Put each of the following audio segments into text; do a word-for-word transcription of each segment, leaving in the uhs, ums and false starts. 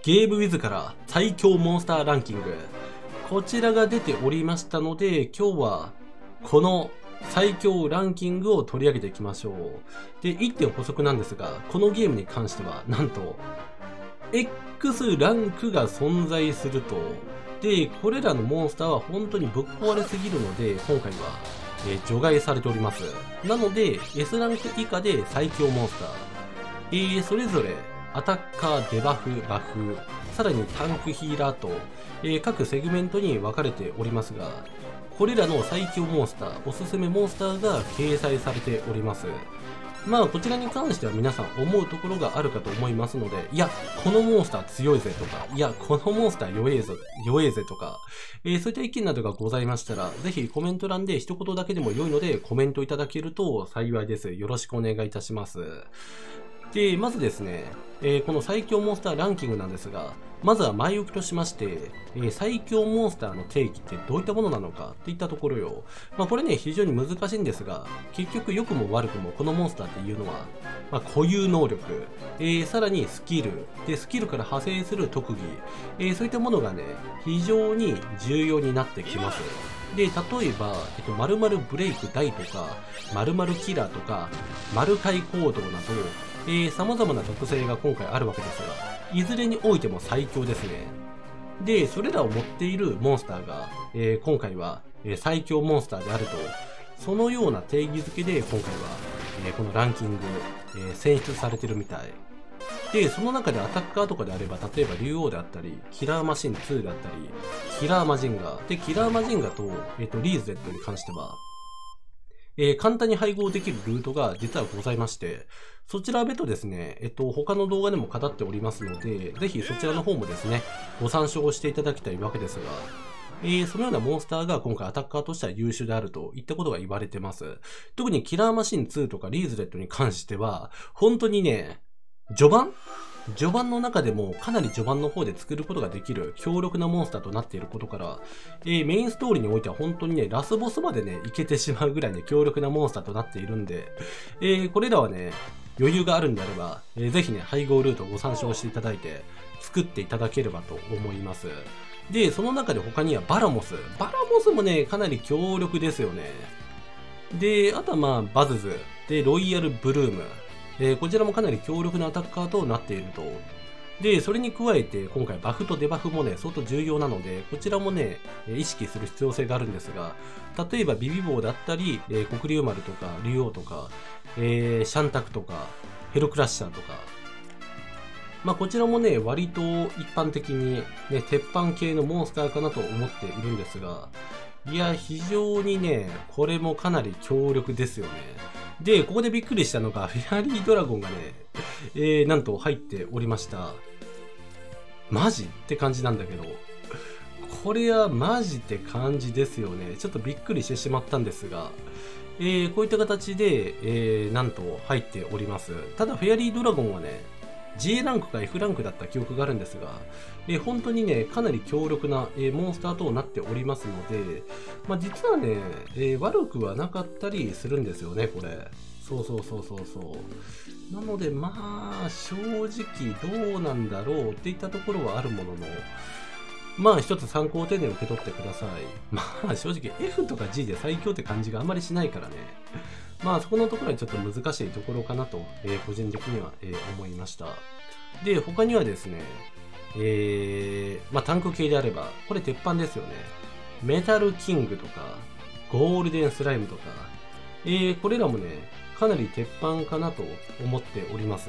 ゲームウィズから最強モンスターランキング。こちらが出ておりましたので、今日はこの最強ランキングを取り上げていきましょう。で、いってん補足なんですが、このゲームに関しては、なんと、X ランクが存在すると。で、これらのモンスターは本当にぶっ壊れすぎるので、今回は、えー、除外されております。なので、S ランク以下で最強モンスター。えー、それぞれ、アタッカー、デバフ、バフ、さらにタンクヒーラーと、えー、各セグメントに分かれておりますが、これらの最強モンスター、おすすめモンスターが掲載されております。まあ、こちらに関しては皆さん思うところがあるかと思いますので、いや、このモンスター強いぜとか、いや、このモンスター弱えぞ、弱えぜとか、えー、そういった意見などがございましたら、ぜひコメント欄で一言だけでも良いのでコメントいただけると幸いです。よろしくお願いいたします。で、まずですね、えー、この最強モンスターランキングなんですが、まずは前置きとしまして、えー、最強モンスターの定義ってどういったものなのかっていったところよ。まあこれね、非常に難しいんですが、結局良くも悪くもこのモンスターっていうのは、まあ、固有能力、えー、さらにスキル、で、スキルから派生する特技、えー、そういったものがね、非常に重要になってきます。で、例えば、えっと、〇〇ブレイク大とか、〇〇キラーとか、〇回行動など、えー、様々な特性が今回あるわけですが、いずれにおいても最強ですね。で、それらを持っているモンスターが、えー、今回は、えー、最強モンスターであると、そのような定義づけで今回は、えー、このランキング、えー、選出されてるみたい。で、その中でアタッカーとかであれば、例えば竜王であったり、キラーマシンツーであったり、キラーマジンガー。で、キラーマジンガーと、えっと、リーゼットに関しては、えー、簡単に配合できるルートが実はございまして、そちらは別途ですね、えっと、他の動画でも語っておりますので、ぜひそちらの方もですね、ご参照していただきたいわけですが、えー、そのようなモンスターが今回アタッカーとしては優秀であるといったことが言われてます。特にキラーマシンツーとかリーズレットに関しては、本当にね、序盤序盤の中でもかなり序盤の方で作ることができる強力なモンスターとなっていることから、えー、メインストーリーにおいては本当にね、ラスボスまでね、いけてしまうぐらいね、強力なモンスターとなっているんで、えー、これらはね、余裕があるんであれば、えー、ぜひね、配合ルートをご参照していただいて、作っていただければと思います。で、その中で他にはバラモス。バラモスもね、かなり強力ですよね。で、あとはまあ、バズズ。で、ロイヤルブルーム。えー、こちらもかなり強力なアタッカーとなっていると。で、それに加えて、今回バフとデバフもね、相当重要なので、こちらもね、意識する必要性があるんですが、例えばビビボーだったり、えー、黒竜丸とか、竜王とか、えー、シャンタクとか、ヘロクラッシャーとか、まあこちらもね、割と一般的にね、鉄板系のモンスターかなと思っているんですが、いや、非常にね、これもかなり強力ですよね。で、ここでびっくりしたのが、フェアリードラゴンがね、えー、なんと入っておりました。マジって感じなんだけど、これはマジって感じですよね。ちょっとびっくりしてしまったんですが、えー、こういった形で、えー、なんと入っております。ただ、フェアリードラゴンはね、ジェー ランクか F ランクだった記憶があるんですが、えー、本当にね、かなり強力な、えー、モンスターとなっておりますので、まあ、実はね、えー、悪くはなかったりするんですよね、これ。そうそうそうそうそう。なので、まあ、正直どうなんだろうっていったところはあるものの、まあ一つ参考程度に受け取ってください。まあ正直 F とか G で最強って感じがあんまりしないからね。まあそこのところはちょっと難しいところかなと、えー、個人的には、えー、思いました。で、他にはですね、えー、まあタンク系であれば、これ鉄板ですよね。メタルキングとか、ゴールデンスライムとか、えー、これらもね、かなり鉄板かなと思っております。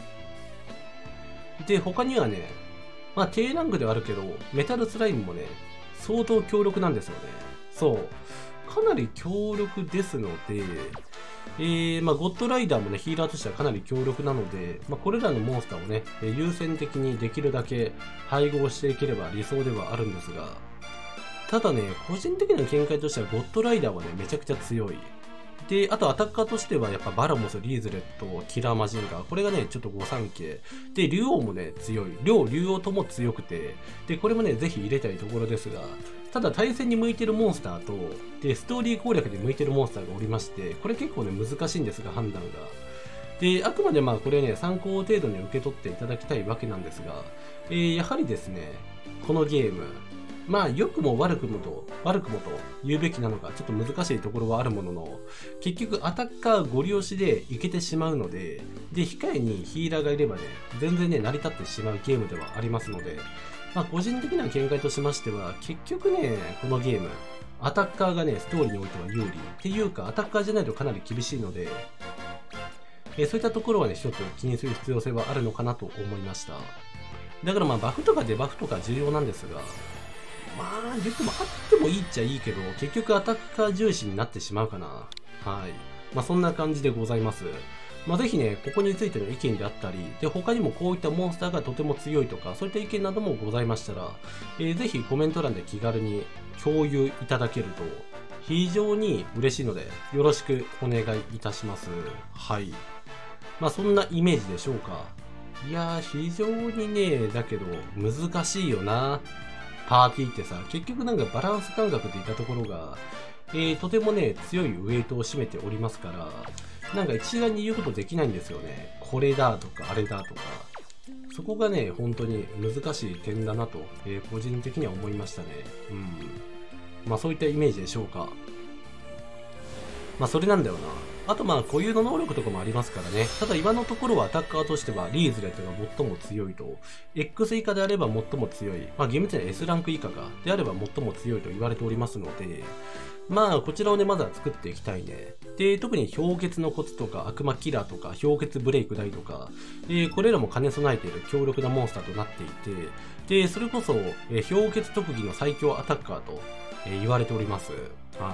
で、他にはね、まあ低ランクではあるけど、メタルスライムもね、相当強力なんですよね。そう。かなり強力ですので、えー、まあゴッドライダーもね、ヒーラーとしてはかなり強力なので、まあこれらのモンスターをね、優先的にできるだけ配合していければ理想ではあるんですが、ただね、個人的な見解としてはゴッドライダーはね、めちゃくちゃ強い。で、あとアタッカーとしてはやっぱバラモス、リーズレット、キラーマジンガー。これがね、ちょっと御三家。で、竜王もね、強い。両竜王とも強くて。で、これもね、ぜひ入れたいところですが、ただ対戦に向いてるモンスターと、で、ストーリー攻略で向いてるモンスターがおりまして、これ結構ね、難しいんですが、判断が。 で、あくまでまあこれね、参考程度に受け取っていただきたいわけなんですが、えー、やはりですね、このゲーム、まあ良くも悪くもと、悪くもと言うべきなのか、ちょっと難しいところはあるものの、結局アタッカーご利用しでいけてしまうので、で、控えにヒーラーがいればね、全然ね、成り立ってしまうゲームではありますので、まあ個人的な見解としましては、結局ね、このゲーム、アタッカーがね、ストーリーにおいては有利。っていうか、アタッカーじゃないとかなり厳しいので、えー、そういったところはね、一つ気にする必要性はあるのかなと思いました。だからまあ、バフとかデバフとか重要なんですが、まあ、言ってもあってもいいっちゃいいけど、結局アタッカー重視になってしまうかな。はい。まあ、そんな感じでございます。まあ、ぜひね、ここについての意見であったり、で、他にもこういったモンスターがとても強いとか、そういった意見などもございましたら、えー、ぜひコメント欄で気軽に共有いただけると、非常に嬉しいので、よろしくお願いいたします。はい。まあ、そんなイメージでしょうか。いやー、非常にね、だけど、難しいよな。パーティーってさ、結局なんかバランス感覚でいったところが、えー、とてもね、強いウェイトを占めておりますから、なんか一概に言うことできないんですよね。これだとか、あれだとか。そこがね、本当に難しい点だなと、えー、個人的には思いましたね。うん。まあそういったイメージでしょうか。まあそれなんだよな。あとまあ固有の能力とかもありますからね。ただ今のところはアタッカーとしてはリーズレットが最も強いと。X 以下であれば最も強い。まあ厳密には S ランク以下か。であれば最も強いと言われておりますので。まあこちらをね、まずは作っていきたいね。で、特に氷結のコツとか悪魔キラーとか氷結ブレイク大とか、えー、これらも兼ね備えている強力なモンスターとなっていて、で、それこそ、えー、氷結特技の最強アタッカーと、えー、言われております。はい。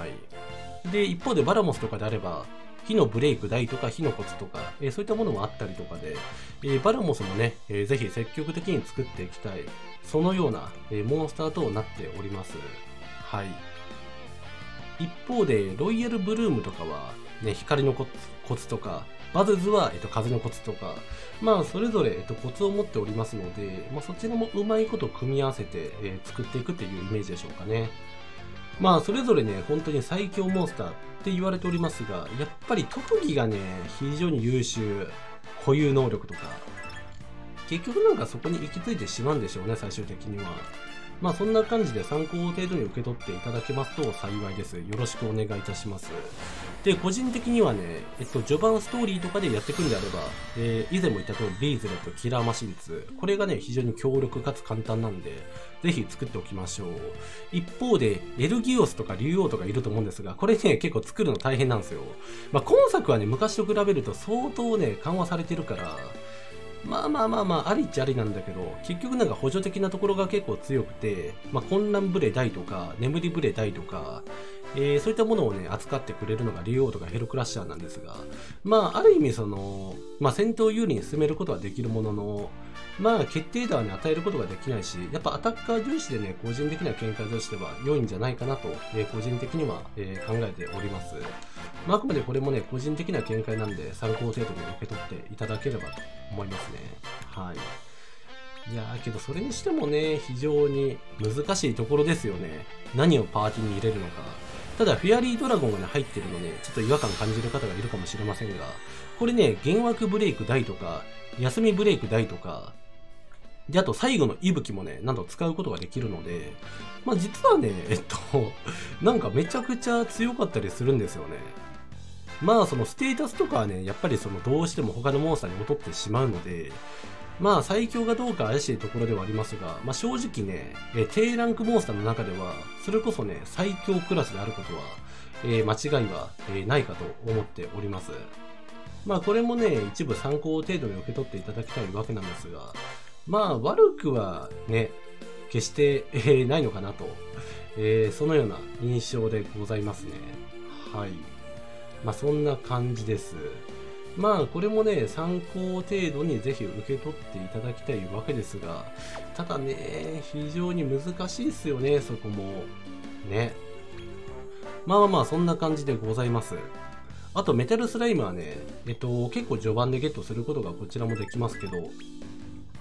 で、一方でバラモスとかであれば、火のブレイク大とか火のコツとか、えー、そういったものもあったりとかで、えー、バラモスもね、えー、ぜひ積極的に作っていきたい、そのような、えー、モンスターとなっております。はい。一方で、ロイヤルブルームとかは、ね、光のコツ、コツとか、バズズは、えっと、風のコツとか、まあ、それぞれ、えっと、コツを持っておりますので、まあ、そちらもうまいこと組み合わせて、えー、作っていくっていうイメージでしょうかね。まあ、それぞれね、本当に最強モンスターって言われておりますが、やっぱり特技がね、非常に優秀、固有能力とか、結局なんかそこに行き着いてしまうんでしょうね、最終的には。まあそんな感じで参考程度に受け取っていただけますと幸いです。よろしくお願いいたします。で、個人的にはね、えっと、序盤ストーリーとかでやっていくんであれば、えー、以前も言った通り、リーズレット、キラーマシンツ、これがね、非常に強力かつ簡単なんで、ぜひ作っておきましょう。一方で、エルギオスとか竜王とかいると思うんですが、これね、結構作るの大変なんですよ。まあ今作はね、昔と比べると相当ね、緩和されてるから、まあまあまあまあ、ありっちゃありなんだけど、結局なんか補助的なところが結構強くて、まあ混乱ブレ大とか、眠りブレ大とか、えー、そういったものをね、扱ってくれるのが竜王とかヘルクラッシャーなんですが、まあある意味その、まあ戦闘を有利に進めることはできるものの、まあ決定打はね、与えることができないし、やっぱアタッカー重視でね、個人的な見解としては良いんじゃないかなと、えー、個人的には、えー、考えております。まああくまでこれもね、個人的な見解なんで、参考程度に受け取っていただければと思いますね。はい。いやーけどそれにしてもね、非常に難しいところですよね。何をパーティーに入れるのか。ただ、フェアリードラゴンがね、入ってるので、ちょっと違和感感じる方がいるかもしれませんが、これね、幻惑ブレイク大とか、休みブレイク大とか、で、あと最後の息吹もね、なんと使うことができるので、まあ実はね、えっと、なんかめちゃくちゃ強かったりするんですよね。まあそのステータスとかはね、やっぱりそのどうしても他のモンスターに劣ってしまうので、まあ最強がどうか怪しいところではありますが、まあ正直ね、えー、低ランクモンスターの中では、それこそね、最強クラスであることは、えー、間違いは、えー、ないかと思っております。まあこれもね、一部参考程度に受け取っていただきたいわけなんですが、まあ悪くはね、決して、えー、ないのかなと、えー、そのような印象でございますね。はい。まあそんな感じです。まあこれもね、参考程度にぜひ受け取っていただきたいわけですが、ただね、非常に難しいですよね、そこも。ね。まあまあまあ、そんな感じでございます。あと、メタルスライムはね、えっと、結構序盤でゲットすることがこちらもできますけど、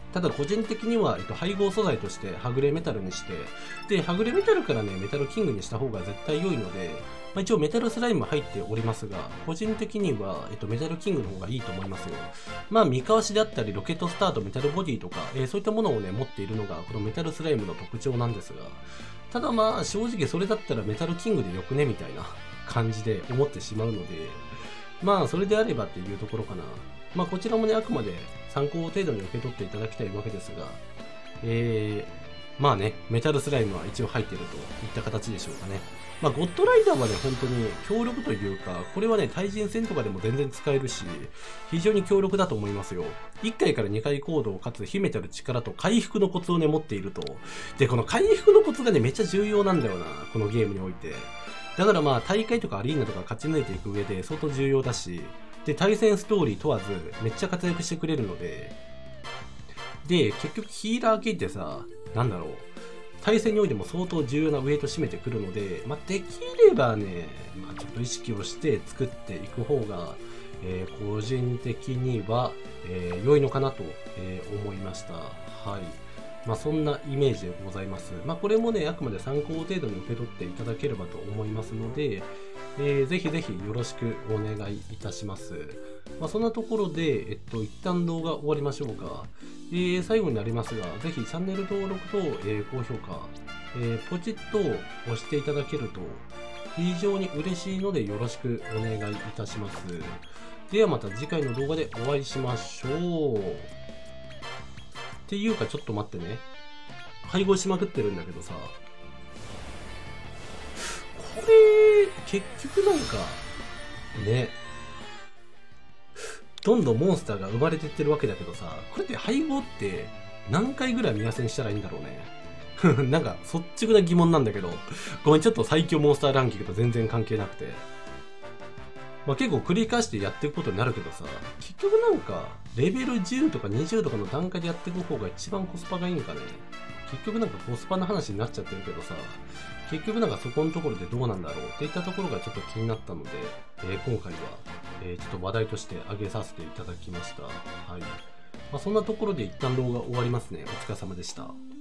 ただ個人的には、えっと、配合素材としてはぐれメタルにして、で、はぐれメタルからね、メタルキングにした方が絶対良いので、まあ、一応メタルスライム入っておりますが、個人的には、えっと、メタルキングの方がいいと思いますよ。まあ、三かわしであったり、ロケットスタート、メタルボディとか、えー、そういったものをね、持っているのが、このメタルスライムの特徴なんですが、ただまあ、正直それだったらメタルキングでよくねみたいな感じで思ってしまうので、まあ、それであればっていうところかな。まあ、こちらもね、あくまで参考程度に受け取っていただきたいわけですが、えー、まあね、メタルスライムは一応入っているといった形でしょうかね。まあ、ゴッドライダーはね、本当に強力というか、これはね、対人戦とかでも全然使えるし、非常に強力だと思いますよ。いっかいからにかい行動、かつ秘めてる力と回復のコツをね、持っていると。で、この回復のコツがね、めっちゃ重要なんだよな、このゲームにおいて。だからまあ、大会とかアリーナとか勝ち抜いていく上で相当重要だし、で、対戦ストーリー問わず、めっちゃ活躍してくれるので、で、結局ヒーラー系ってさ、なんだろう。対戦においても相当重要なウェイト占めてくるので、まあ、できればね、まあ、ちょっと意識をして作っていく方が、えー、個人的には、えー、良いのかなと、えー、思いました。はい。まあ、そんなイメージでございます。まあ、これもね、あくまで参考程度に受け取っていただければと思いますので、えー、ぜひぜひよろしくお願いいたします。まあ、そんなところで、えっと、一旦動画終わりましょうか。えー、最後になりますが、ぜひチャンネル登録と、えー、高評価、えー、ポチッと押していただけると非常に嬉しいのでよろしくお願いいたします。ではまた次回の動画でお会いしましょう。っていうかちょっと待ってね。配合しまくってるんだけどさ。これ、結局なんか、ね。どんどんモンスターが生まれてってるわけだけどさ、これって配合って何回ぐらい目安にしたらいいんだろうね。なんか、率直な疑問なんだけど、ごめん、ちょっと最強モンスターランキングと全然関係なくて。まあ結構繰り返してやっていくことになるけどさ、結局なんか、レベルじゅうとかにじゅうとかの段階でやっていく方が一番コスパがいいんかね。結局なんかコスパの話になっちゃってるけどさ、結局なんかそこのところでどうなんだろうっていったところがちょっと気になったので、えー、今回は、えー、ちょっと話題として挙げさせていただきました。はい。まあ、そんなところで一旦動画終わりますね。お疲れ様でした。